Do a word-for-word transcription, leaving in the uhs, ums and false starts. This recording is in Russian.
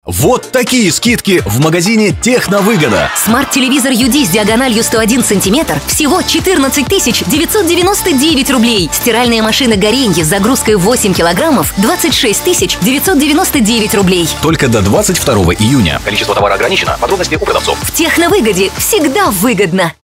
Вот такие скидки в магазине Техновыгода. Смарт-телевизор ю ди с диагональю сто один сантиметр всего четырнадцать тысяч девятьсот девяносто девять рублей. Стиральная машина Горенье с загрузкой восемь килограммов двадцать шесть тысяч девятьсот девяносто девять рублей. Только до двадцать второго июня. Количество товара ограничено. Подробности у продавцов. В Техновыгоде всегда выгодно.